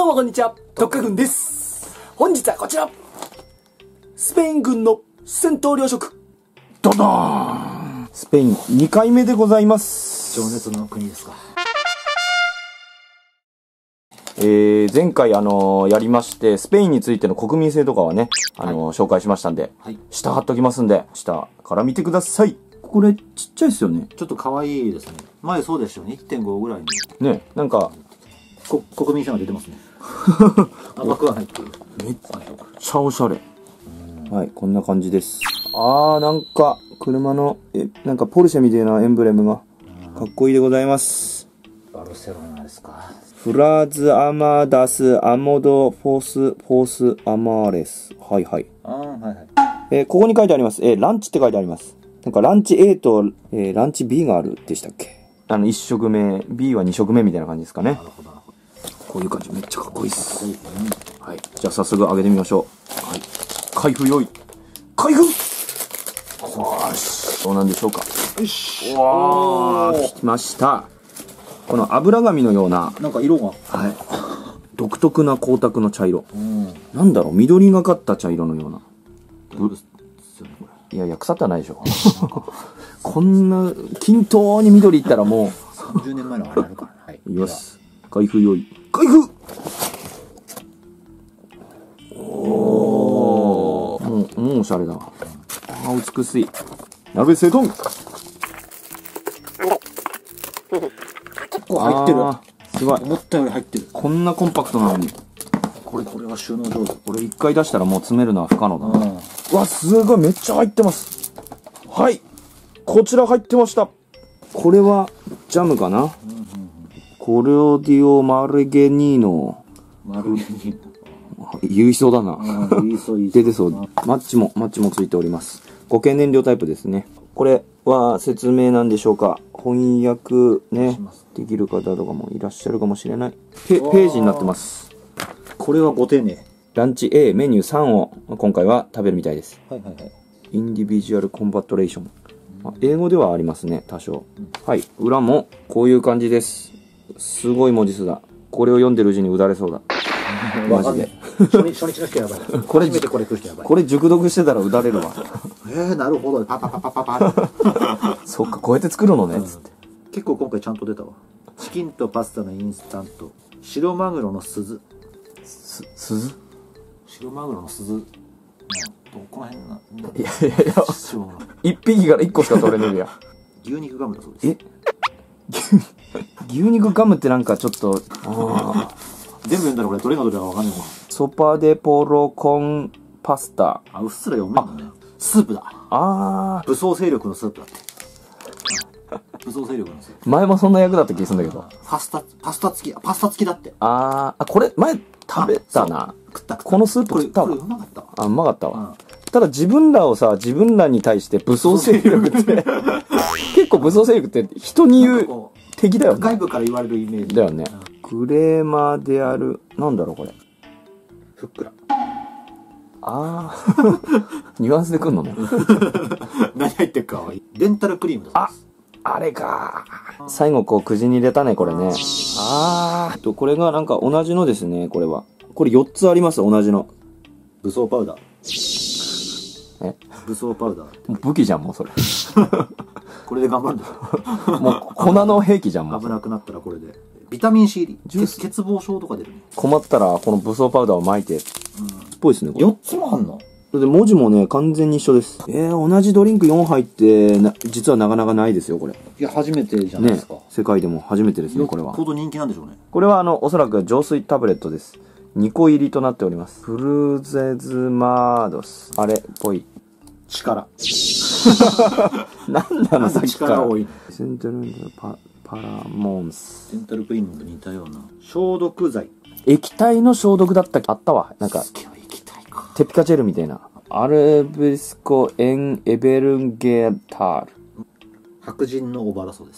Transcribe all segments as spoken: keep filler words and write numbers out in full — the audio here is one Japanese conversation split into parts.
どうもこんにちは、特化軍です。本日はこちら、スペイン軍の戦闘糧食、ドドーン。スペインにかいめでございます。 情熱の国ですか。 えー、前回あのー、やりまして、スペインについての国民性とかはね、あのーはい、紹介しましたんで、はい、下貼っときますんで、下から見てください。これ、ちっちゃいですよね。 ちょっと可愛いですね。前そうでしたよね。いってんご ぐらいに。 ね、なんか、 こ国民性が出てますね。甘くはないっていう。 めっちゃおしゃれ。はい、こんな感じです。あー、なんか、車の、え、なんかポルシェみたいなエンブレムが、かっこいいでございます。 バルセロナですか。 フラーズアマダスアモドフォースフォースアマーレス。はいはい。 あー、はいはい。 えー、ここに書いてあります。えー、ランチって書いてあります。なんかランチ A と、えー、ランチ B があるでしたっけ？あの、いち食目、B はに食目みたいな感じですかね。なるほどなるほど。こういう感じ、めっちゃかっこいいっす。はい。じゃあ早速揚げてみましょう。はい。開封用意。開封！よし。どうなんでしょうか。よし。わー、来ました。この油紙のような。 なんか色が。 はい。独特な光沢の茶色。うん。なんだろう、緑がかった茶色のような。ぶいやいや、腐ってはないでしょ。こんな、均等に緑いったらもう。 さんじゅうねんまえのあれあるからね。はい。 いきます。開封用意。開封！おー。もう、もうおしゃれだ。あー、美しい。鍋せ丼！結構入ってる。 すごい。 思ったより入ってる。 こんなコンパクトなのに。 これ、これは収納上手。 これ一回出したらもう詰めるのは不可能だな。うわ、すごい、めっちゃ入ってます。はい。こちら入ってました。これは、ジャムかな、うんうんうん、コレオディオマルゲニーノ。 マルゲニーノ。言いそうだな。 言いそう言いそう。 出てそう。マッチも、マッチもついております。固形燃料タイプですね。これは説明なんでしょうか。翻訳ね、できる方とかもいらっしゃるかもしれない。ペ、ページになってます。 これはご丁寧。 ランチ A メニューさんを今回は食べるみたいです。 はいはいはい。 インディビジュアルコンバットレーション。英語ではありますね、多少。うん、はい。裏もこういう感じです。すごい文字数だ。これを読んでるうちにうだれそうだ。マジで。 初日、初日の人やばい。これ、初めてこれ来る人やばい。 これ熟読してたらうだれるわ。 えー、なるほど。パパパパパパ。 そっか、こうやって作るのね、つって。 結構今回ちゃんと出たわ。チキンとパスタのインスタント。白マグロの鈴。 す、鈴？ 白マグロの鈴。この辺な。 いやいやいや、一匹から一個しか取れねえや。 牛肉ガムだそうです。 え牛肉ガムってなんかちょっと、あ全部読んだらこれどれがどれかわかんないもん。 ソパデポロコンパスタ。 あ、うっすら読めんのね。スープだ。 ああ。 武装勢力のスープだって。武装勢力のスープ。 前もそんな役だった気するんだけど。 パスタ、パスタ付き、パスタ付きだって。 あー、あ、これ前食べたな。 食った。 このスープ食ったわ。 これうまかったわ。 あ、うまかったわ。ただ自分らをさ、自分らに対して武装勢力って結構武装勢力って人に言う敵だよね。 外部から言われるイメージだよね。クレーマーである、なんだろうこれ。 ふっくら。 あーニュアンスでくんのね。 何入ってるかはデンタルクリームだそうです。 あ、あれか。最後こうくじに入れたねこれね。あーとこれがなんか同じのですね。これはこれよっつあります。同じの武装パウダー。 え武装パウダー。 もう武器じゃんもうそれ。 これで頑張るんですよ。 もう粉の兵器じゃんもう。 危なくなったらこれで。ビタミン C 入り。欠乏症とか出るね。 困ったらこの武装パウダーを巻いて。うん。ぽいですねこれ。 よっつもあんの？ それで文字もね完全に一緒です。えー、同じドリンクよんはいってな実はなかなかないですよこれ。 いや初めてじゃないですか。 ね、世界でも初めてですねこれは。 よっぽど人気なんでしょうね。これはあのおそらく浄水タブレットです。にこ入りとなっております。フルゼズマードス。あれっぽい。 力。 なんなのさっきから。 力多い。 セントルンドパパラモンス。 デンタルクリームと似たような消毒剤。 液体の消毒だったっけ？あったわ。なんか液体か。 テピカジェルみたいな。アルビスコエンエベルンゲータール。 白人のおばだそうです。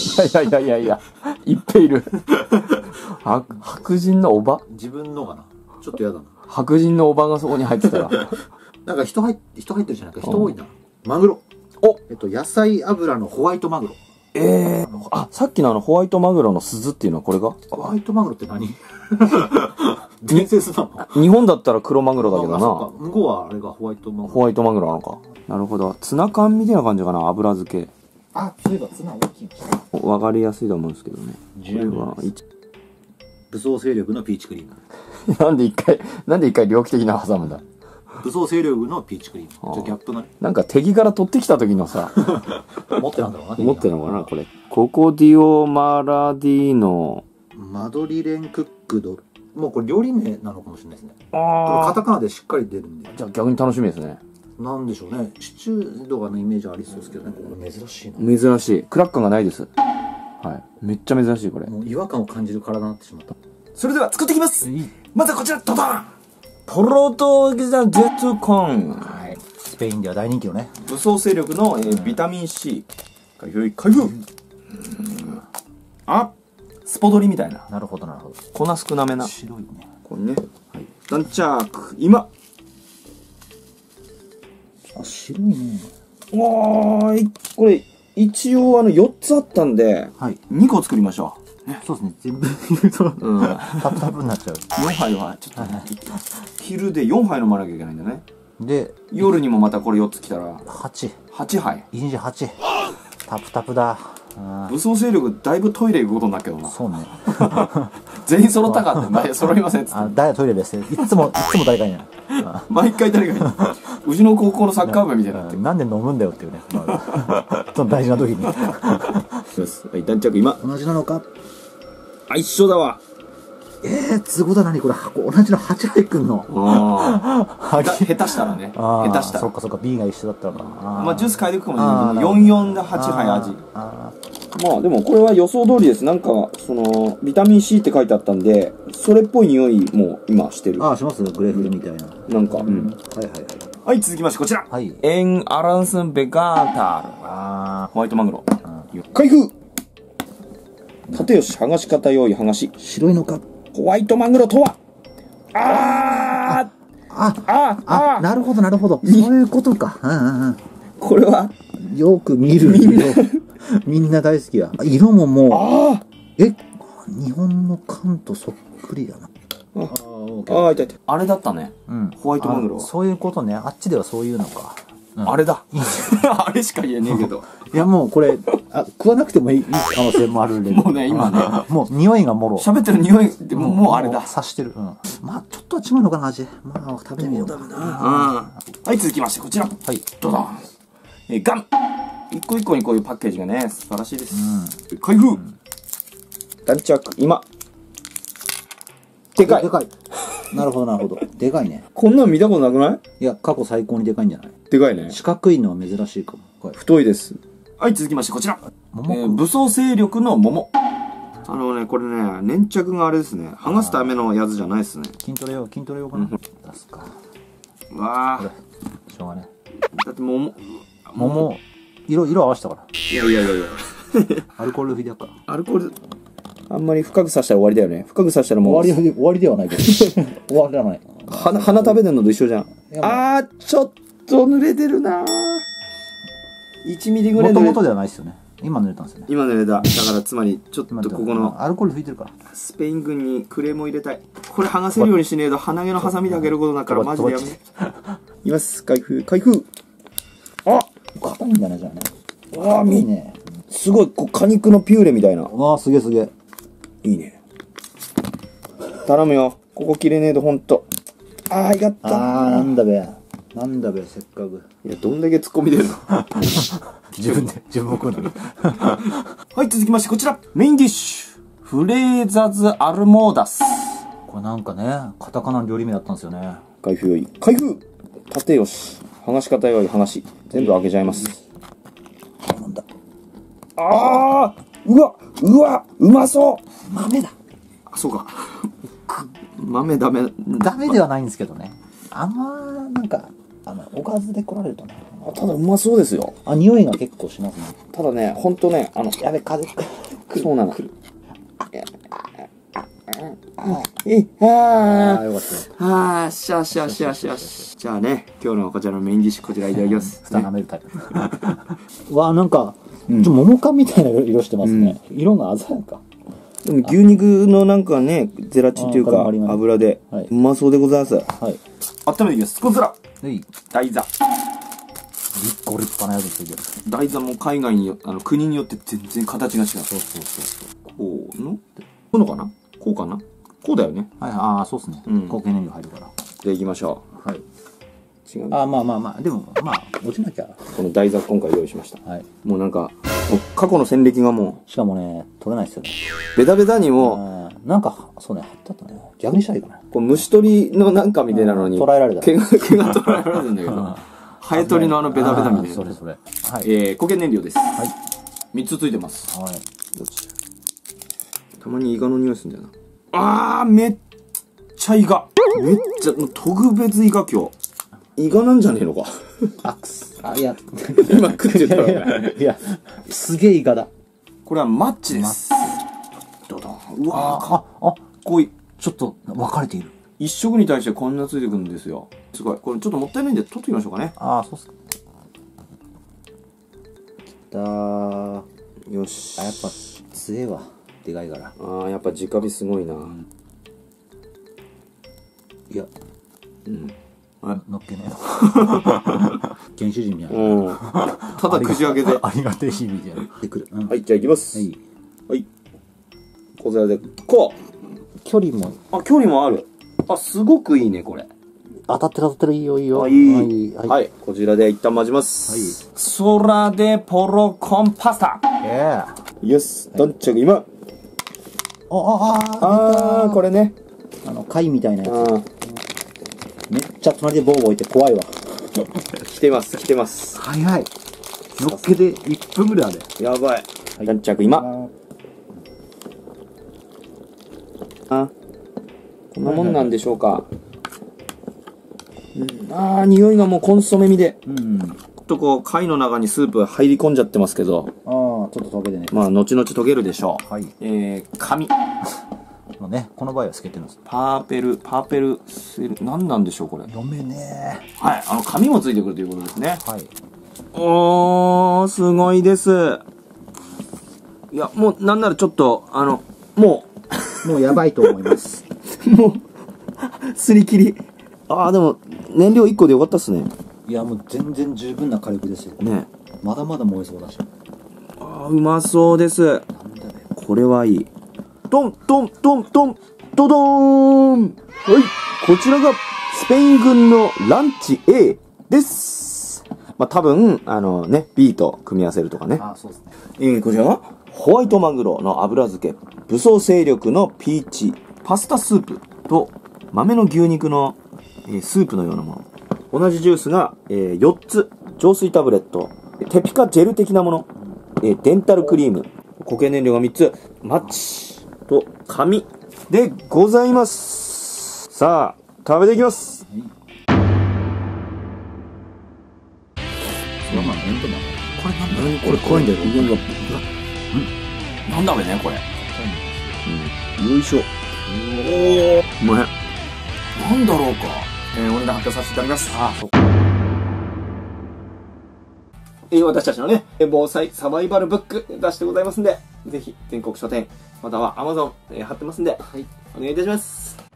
いやいやいやいや、いっぺいいる。白人のおば？ 自分のかな。ちょっとやだな。 白人のおばがそこに入ってたら。 なんか人入って、人入ってるじゃないか。人多いな。マグロ。おえっと、野菜油のホワイトマグロ。 ええー。 あ、さっきのあのホワイトマグロの鈴っていうのはこれがホワイトマグロって何伝説なの？ 日本だったら黒マグロだけどな。 向こうはあれがホワイトマグロ。 ホワイトマグロなのか。なるほど。ツナ缶みたいな感じかな、油漬け。 あ、そういえばツナ大きいの。 わかりやすいと思うんですけどね。これは武装勢力のピーチクリーム。 なんで一回、なんで一回猟奇的な挟むんだ。 武装勢力のピーチクリーム。ちょっとギャップがね。 なんか敵から取ってきた時のさ、 持ってなんだろうな。 持ってるのかな、これ。ココディオマラディーノ。 マドリレンクックド。もうこれ料理名なのかもしれないですね。 あカタカナでしっかり出るんで。 じゃあ逆に楽しみですね。 なんでしょうね。シチューとかのイメージありそうですけどね。これ珍しいな。 珍しい。クラッカーがないです。はい。めっちゃ珍しい、これ。 もう違和感を感じる体になってしまった。 それでは作っていきます。まずはこちら、ドドントロトギザジェットコーン。 はい。スペインでは大人気のね。 武装勢力の、えー、ビタミン C。開封、開封。あ、スポドリみたいな。 なるほど、なるほど。 粉少なめな。 白いね。 これね。はい。ダンチャーク、今。 あ、白いね。 わーい、これ、一応あの、よっつあったんで、 はい。 にこ作りましょう。ね、そうですね。全部言うと、 う。うん。 タプタプになっちゃう。 よんはいは、ちょっと、ね、昼でよんはい飲まなきゃいけないんだね。 で、 夜にもまたこれよっつ来たら、 はち。 はちはい。 いちにちはち。タプタプだ。 武装勢力だいぶトイレ行くことになるけどな。 そうね。 全員揃ったかって、揃いませんっつって。 あ、誰トイレですいつも、いつも誰かいない。 毎回誰かいない。うちの高校のサッカー部みたいになってる。 なんで飲むんだよっていうね。その大事な時に。 はい、断着今。 同じなのか？ あ、一緒だわ。 えー、都合だ何これ箱、同じのはちはいくんの。 ああ。下手したらね。下手したら。 そっかそっか、B が一緒だったのかな。 まあ、ジュース変えていくかもしれないけど、よんよんではちはい味。 あまあ、でもこれは予想通りです。なんか、その、ビタミン C って書いてあったんで、それっぽい匂いも今してる。 ああ、しますグレフルみたいな。 なんか、うん。 はいはいはい。 はい、続きましてこちら。 はい。 エンアランスンベガータール。 あホワイトマグロ。開封縦よし、剥がし方用意、剥がし。 白いのか。 ホワイトマグロとはあーあ、 あああ、なるほどなるほど。そういうことか。うんうんうん。 これはよく見る。みんな、みんな大好きや。色ももう、 あえ、日本の缶とそっくりだな。 ああ、痛い痛い。あれだったね。 うん。 ホワイトマグロは。 そういうことね。あっちではそういうのか。 あれだ。あれしか言えねえけど。 いやもうこれ、あ、食わなくてもいい可能性もあるんで。 もうね、今ね。 もう匂いがもろ。 喋ってる匂いでももうあれだ。 察してる。うん。まあちょっとは違うのかな、味。まあ食べてみようかな。 はい、続きまして、こちら。 はい。 ドドン。え、ガン一個一個にこういうパッケージがね、素晴らしいです。開封断着、今。でかい。 でかい。なるほど、なるほど。でかいね。 こんなん見たことなくない？ いや、過去最高にでかいんじゃない？ でかいね。 四角いのは珍しいかも。 太いです。はい、続きまして、こちら。えー、武装勢力の桃。あのね、これね、粘着があれですね。剥がすためのやつじゃないですね。 筋トレ用、筋トレ用かな。出すか。 うわぁ。 しょうがね。 だって桃、 桃、色、色合わせたから。 いやいやいやいや。 アルコール吹きだから。 アルコール、あんまり深くさしたら終わりだよね。深くさしたらもう。 終わり、終わりではないけど。終わりではない。 花、花食べてんのと一緒じゃん。あー、ちょっと濡れてるなぁ。いちミリぐらい濡れてる。 もともとではないですよね。今濡れたんですよね。 今濡れた。だからつまり、ちょっとここの。 アルコール吹いてるから。 スペイン軍にクレームを入れたい。これ剥がせるようにしねえと鼻毛のハサミで開けることだからマジでやめて。います。開封、開封。あ、 硬いんだね、じゃあね。 あー、いいね。すごい、こう、果肉のピューレみたいな。 わあ、すげえすげえ。 いいね。頼むよ。ここ切れねえとほんと。あー、よかった。 あー、なんだべ。なんだべ、せっかく。 いや、どんだけ突っ込み出るの自分で、自分も食うのに。 はい、続きまして、こちら。メインディッシュ。フレーザズ・アルモーダス。 これなんかね、カタカナの料理名だったんですよね。 開封用意。開封縦よし。剥がし方用意、剥がし。全部開けちゃいます。 なんだ。 あーうわうわうまそう豆だ。 あ、そうか。豆ダメ。 ダメではないんですけどね。あんま、なんか、あの、おかずで来られるとね。 ただうまそうですよ。 あ、匂いが結構しますね。 ただね、ほんとね、あの、 やべ、風来る。 そうなの。え、 あああ、よかった。 ああ、しゃしゃしゃしゃし。じゃあね、今日のこちらのメインディッシュ、こちらいただきます。 蓋舐めるタイプ。わあ、なんか、 ちょっと桃缶みたいな色してますね。色が鮮やか。 でも牛肉のなんかね、ゼラチンというか油で、うまそうでございます。はい。温めていきます。こちら。はい。台座。 立派立派なやつついてる。 台座も海外に、あの、国によって全然形が違う。そうそうそうそう。こうのこうのかなこうかなこうだよね。 はい、ああ、そうっすね。うん。固形燃料入るから。 じゃあ行きましょう。はい。 違う。ああ、まあまあまあ、でも、まあ、落ちなきゃ。 この台座今回用意しました。はい。もうなんか、過去の戦歴がもう。しかもね、取れないですよね。 ベタベタにも、 なんか、そうね、貼ったとね、逆にしたらいいかな。 こう虫取りのなんかみたいなのに、 捉えられた。 毛が、毛が捉えられるんだけど、ハエ取りのあのベタベタみたいな。 それそれ。 はい。えー、固形燃料です。はい。みっつついてます。はい。どっちたまにイガの匂いするんだよな。あー、めっちゃイガ。めっちゃ、特別イガ今日。イガなんじゃねえのか。 あ、くす。あ、いや、 今食ってたら。 いや、すげえイガだ。 これはマッチです。どどん。うわー、かっこいい。 ちょっと分かれている。 一食に対してこんなついてくるんですよ。すごい。これちょっともったいないんで取ってみましょうかね。 ああ、そうっすか。きたー。 よし。 あ、やっぱ強えわ。でかいから。 ああ、やっぱ直火すごいな。うん、 いや。 うん。 のっけねえの。原始人みたいな。 うん。ただくじ上げで。 ありがてえ日みたいな。でくる。 はい、じゃあ行きます。はい。はい。小皿で、こう。 距離も。 あ、距離もある。あ、すごくいいね、これ。 当たってる当たってる、いいよいいよ。 はい。はい。はい。こちらで一旦混ぜます。はい。空でポロコンパスタ。 ええ。よし。どんちゃく今。ああ、 ああ、これね。 あの、貝みたいなやつ。めっちゃ隣でボーボーいて怖いわ。 来てます、来てます。 はいはい。のっけでいっぷんぐらいある。 やばい。どんちゃく今。あ、こんなもんなんでしょうか。うん、ああ、匂いがもうコンソメみで。うん。ちょっとこう、貝の中にスープ入り込んじゃってますけど。 ああ、ちょっと溶けてね。 まあ、後々溶けるでしょう。はい。えー、紙。 のね、この場合は透けてるんです。 パーペル、パーペルセル、何なんでしょう、これ。 読めねー。はい、あの、紙もついてくるということですね。はい。おー、すごいです。いや、もう、なんならちょっと、あの、もう。もうやばいと思います。 もう、すり切り。あー、でも、燃料いっこでよかったっすね。 いや、もう全然十分な火力ですよ。ね。まだまだ燃えそうだし。 あー、うまそうです。なんだね。これはいい。トントントントンドドーン。はい、こちらがスペイン軍のランチ A です。まあ、多分、あのね、B と組み合わせるとかね。ああ、そうですね。えー、こちらはホワイトマグロの油漬け、武装勢力のピーチ、パスタスープと豆の牛肉の、えー、スープのようなもの。同じジュースが、えー、よっつ、浄水タブレット、テピカジェル的なもの、えー、デンタルクリーム、固形燃料がみっつ、マッチ。と紙でございます。さあ食べていきます。はい、これなんだこれ怖いんだよ。なんだろうねこれ。うん、よいしょ。おお、うまい。なんだろうか。えー、お値段発表させていただきます。ああ、そう。えー、私たちのね、防災サバイバルブック出してございますんで、ぜひ全国書店、または Amazon、えー、貼ってますんで、はい、お願いいたします。